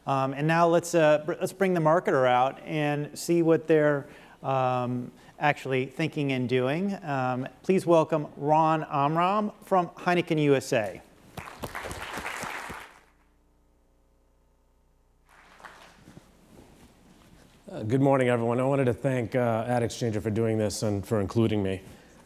And now let's bring the marketer out and see what they're actually thinking and doing. Please welcome Ron Amram from Heineken USA. Good morning, everyone. I wanted to thank AdExchanger for doing this and for including me.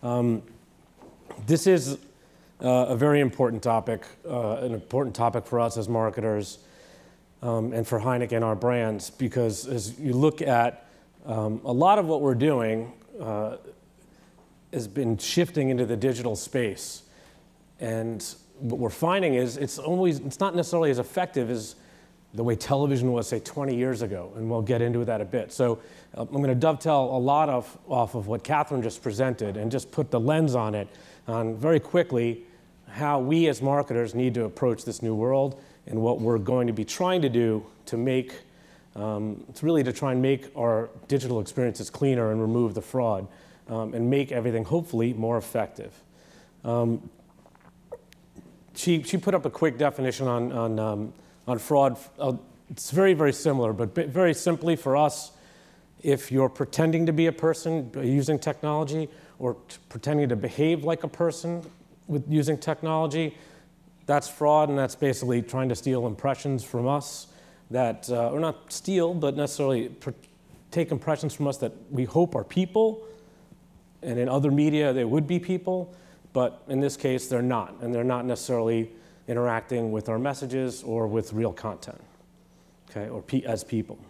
This is a very important topic, for us as marketers and for Heineken, our brands, because as you look at a lot of what we're doing has been shifting into the digital space. And what we're finding is it's not necessarily as effective as the way television was, say, 20 years ago, and we'll get into that a bit. So I'm going to dovetail a lot off of what Catherine just presented and just put the lens on it, on very quickly how we as marketers need to approach this new world and what we're going to be trying to do to make, it's really to try and make our digital experiences cleaner and remove the fraud and make everything hopefully more effective. She put up a quick definition on fraud. It's very, very similar, but very simply for us, if you're pretending to be a person using technology or pretending to behave like a person using technology, that's fraud, and that's basically trying to steal impressions from us that, or not steal, but necessarily take impressions from us that we hope are people, and in other media they would be people, but in this case they're not, and they're not necessarily interacting with our messages or with real content, okay, or as people.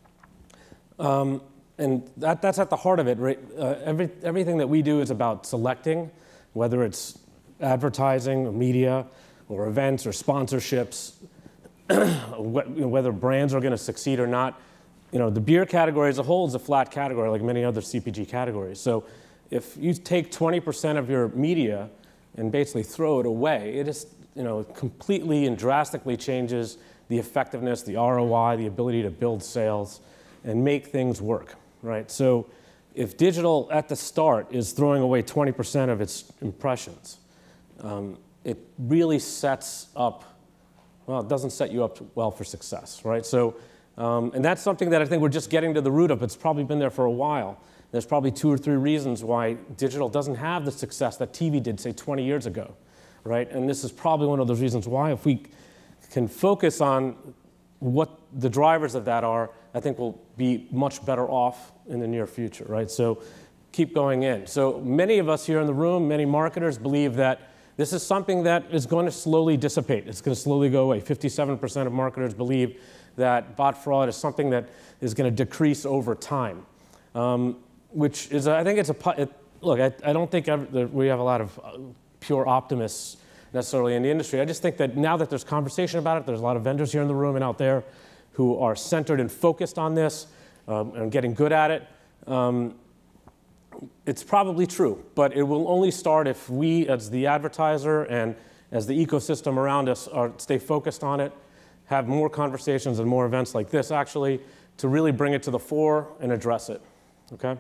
And that's at the heart of it, right? Everything that we do is about selecting, whether it's advertising or media or events or sponsorships, whether brands are going to succeed or not. You know, the beer category as a whole is a flat category like many other CPG categories. So if you take 20% of your media and basically throw it away, it is, completely and drastically changes the effectiveness, the ROI, the ability to build sales and make things work, right? So if digital at the start is throwing away 20% of its impressions, it really sets up, well, it doesn't set you up well for success, right? So, and that's something that I think we're just getting to the root of. It's probably been there for a while. There's probably 2 or 3 reasons why digital doesn't have the success that TV did, say, 20 years ago. Right? And this is probably one of those reasons why, if we can focus on what the drivers of that are, I think we'll be much better off in the near future, right? So keep going in. So many of us here in the room, many marketers believe that this is something that is going to slowly dissipate. It's going to slowly go away. 57% of marketers believe that bot fraud is something that is going to decrease over time, which is, I think it's look, I don't think we have a lot of pure optimists necessarily in the industry. I just think that now that there's conversation about it, there's a lot of vendors here in the room and out there who are centered and focused on this and getting good at it. It's probably true, but it will only start if we, as the advertiser and as the ecosystem around us, stay focused on it, have more conversations and more events like this, actually, to really bring it to the fore and address it, okay?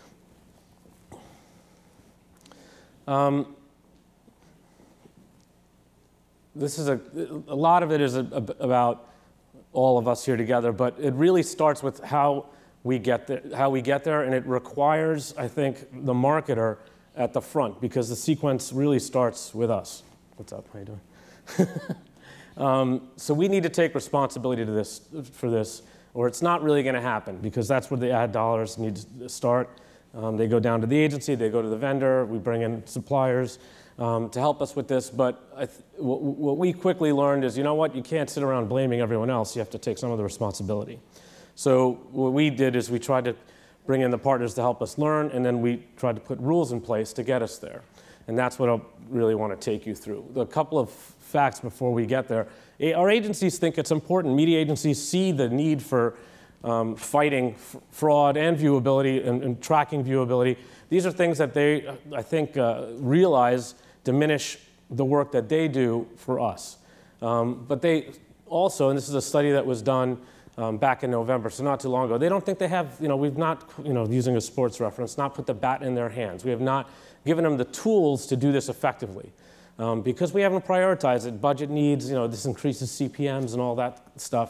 This is a lot of it is about all of us here together, but it really starts with how we get there, and it requires, I think, the marketer at the front, because the sequence really starts with us. What's up? How you doing? So we need to take responsibility for this, or it's not really going to happen, because that's where the ad dollars need to start. They go down to the agency, they go to the vendor, we bring in suppliers to help us with this. But what we quickly learned is, you know what, you can't sit around blaming everyone else. You have to take some of the responsibility. So what we did is we tried to bring in the partners to help us learn, and then we tried to put rules in place to get us there. And that's what I really want to take you through. A couple of facts before we get there. Our agencies think it's important. Media agencies see the need for fighting fraud and viewability and tracking viewability. These are things that they, I think, realize diminish the work that they do for us. But they also, and this is a study that was done back in November, so not too long ago, they don't think they have, we've not, using a sports reference, not put the bat in their hands. We have not given them the tools to do this effectively. Because we haven't prioritized it. Budget needs, this increases CPMs and all that stuff.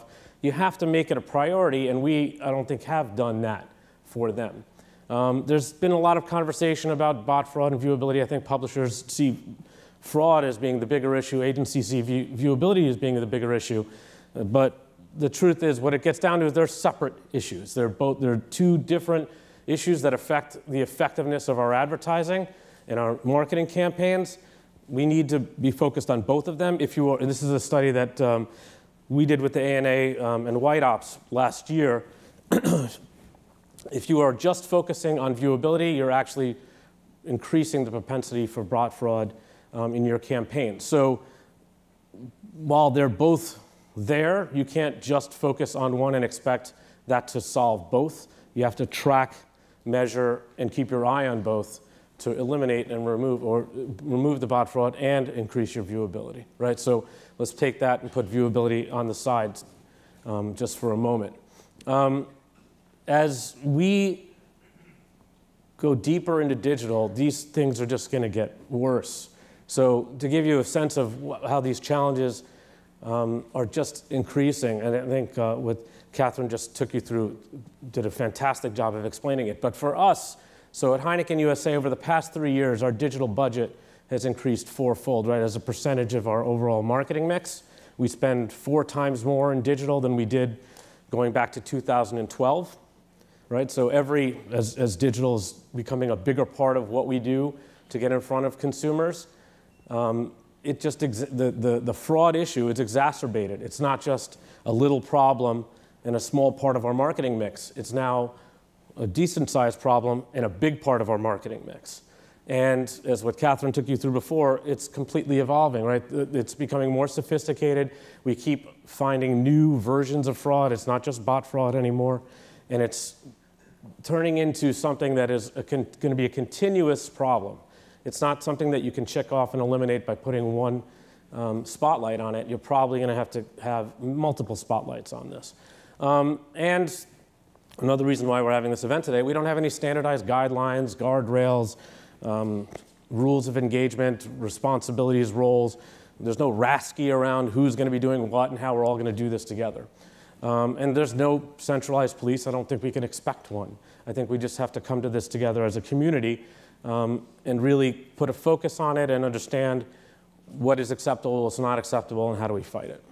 you have to make it a priority, and we, I don't think, have done that for them. There's been a lot of conversation about bot fraud and viewability. I think publishers see fraud as being the bigger issue, agencies see viewability as being the bigger issue, but the truth is, what it gets down to is they're separate issues. They're two different issues that affect the effectiveness of our advertising and our marketing campaigns. We need to be focused on both of them. If you are, and this is a study that we did with the ANA and White Ops last year. If you are just focusing on viewability, you're actually increasing the propensity for bot fraud in your campaign. So while they're both there, you can't just focus on one and expect that to solve both. You have to track, measure, and keep your eye on both to eliminate and remove the bot fraud and increase your viewability, right? So let's take that and put viewability on the side just for a moment. As we go deeper into digital, these things are just going to get worse. So to give you a sense of how these challenges are just increasing, and I think what Catherine just took you through did a fantastic job of explaining it. But for us, so at Heineken USA, over the past 3 years, our digital budget has increased fourfold, right? As a percentage of our overall marketing mix, we spend 4 times more in digital than we did going back to 2012, right? So as digital is becoming a bigger part of what we do to get in front of consumers, the fraud issue is exacerbated. It's not just a little problem in a small part of our marketing mix. It's now a decent-sized problem in a big part of our marketing mix. And as what Catherine took you through before, it's completely evolving, right? It's becoming more sophisticated. We keep finding new versions of fraud. It's not just bot fraud anymore. And it's turning into something that is going to be a continuous problem. It's not something that you can check off and eliminate by putting one spotlight on it. You're probably going to have multiple spotlights on this. And another reason why we're having this event today, we don't have any standardized guidelines, guardrails, rules of engagement, responsibilities, roles. There's no RASCI around who's going to be doing what and how we're all going to do this together. And there's no centralized police. I don't think we can expect one. I think we just have to come to this together as a community and really put a focus on it and understand what is acceptable, what's not acceptable, and how do we fight it.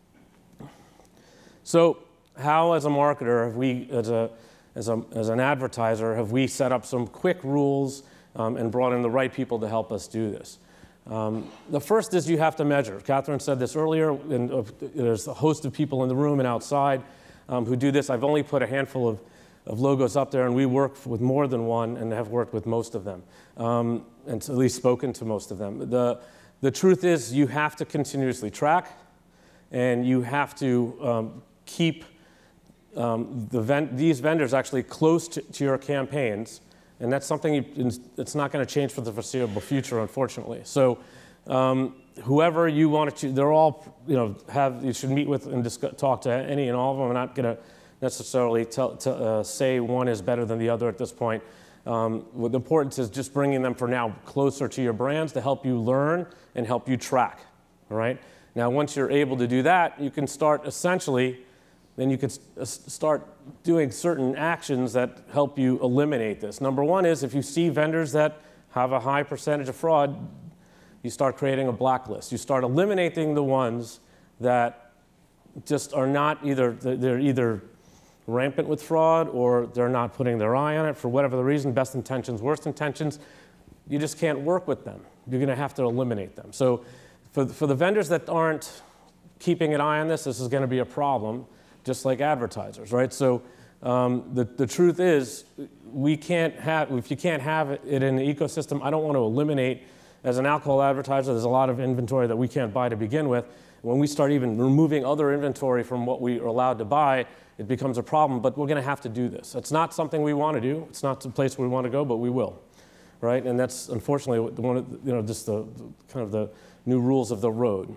So how, as a marketer, have we, as an advertiser, have we set up some quick rules and brought in the right people to help us do this? The first is you have to measure. Catherine said this earlier, and there's a host of people in the room and outside who do this. I've only put a handful of logos up there, and we work with more than one and have worked with most of them, and at least spoken to most of them. The truth is you have to continuously track, and you have to keep these vendors actually close to your campaigns, and that's something it's not going to change for the foreseeable future, unfortunately. So whoever you want to, they're all, you should meet with and talk to any and all of them. I'm not going to necessarily say one is better than the other at this point. What the importance is just bringing them for now closer to your brands to help you learn and help you track, all right? Now, once you're able to do that, you can start essentially, then you can start doing certain actions that help you eliminate this. Number one is if you see vendors that have a high percentage of fraud, you start creating a blacklist. You start eliminating the ones that just are not they're either rampant with fraud or they're not putting their eye on it for whatever the reason, best intentions, worst intentions. You just can't work with them. You're going to have to eliminate them. So for the vendors that aren't keeping an eye on this is going to be a problem, just like advertisers, right? So the truth is, if you can't have it in the ecosystem, I don't want to eliminate. As an alcohol advertiser, there's a lot of inventory that we can't buy to begin with. When we start even removing other inventory from what we are allowed to buy, it becomes a problem, but we're going to have to do this. It's not something we want to do. It's not the place we want to go, but we will, right? And that's unfortunately one of just the kind of the new rules of the road.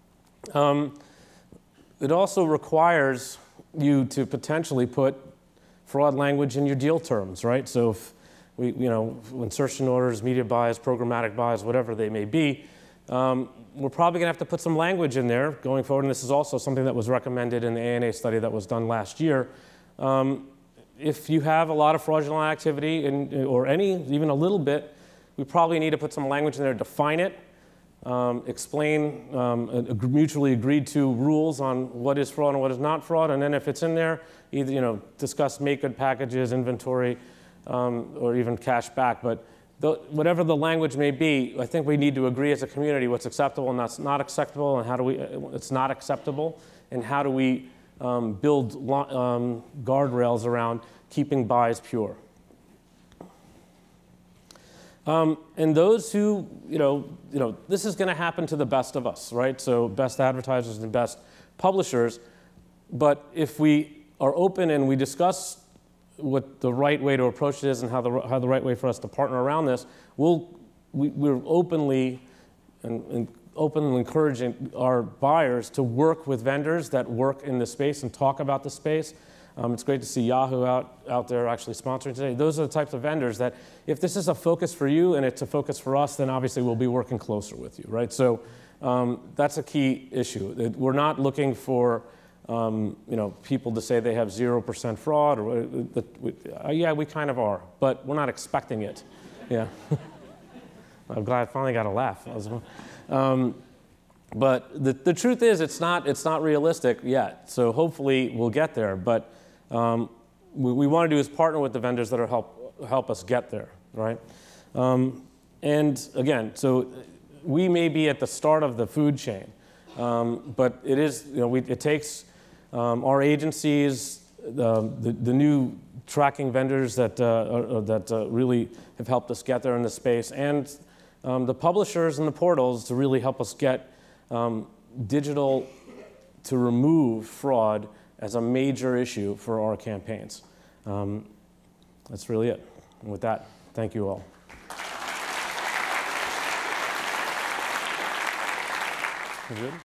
It also requires you to potentially put fraud language in your deal terms, right? So if insertion orders, media buys, programmatic buys, whatever they may be, we're probably going to have to put some language in there going forward, and this is also something that was recommended in the ANA study that was done last year. If you have a lot of fraudulent activity, or even a little bit, we probably need to put some language in there, define it, explain mutually agreed to rules on what is fraud and what is not fraud, and then if it's in there, either discuss make good packages, inventory, or even cash back. But whatever the language may be, I think we need to agree as a community what's acceptable and that's not acceptable, and how do we it's not acceptable, and how do we build guardrails around keeping buys pure. And those who, this is going to happen to the best of us, right? So best advertisers and best publishers. But if we are open and we discuss what the right way to approach it is and how the right way for us to partner around this, we're openly encouraging our buyers to work with vendors that work in the space and talk about the space. It's great to see Yahoo out there actually sponsoring today. Those are the types of vendors that if this is a focus for you and it's a focus for us, then obviously we'll be working closer with you, right? So that's a key issue. We're not looking for people to say they have 0% fraud, or yeah, we kind of are, but we're not expecting it. Yeah. I'm glad I finally got a laugh. But the truth is, it's not realistic yet. So hopefully we'll get there. But we want to do is partner with the vendors that are help us get there, right? And again, so we may be at the start of the food chain, but it is it takes our agencies, the new tracking vendors that really have helped us get there in the space, and the publishers and the portals to really help us get digital to remove fraud as a major issue for our campaigns. That's really it. And with that, thank you all. Good?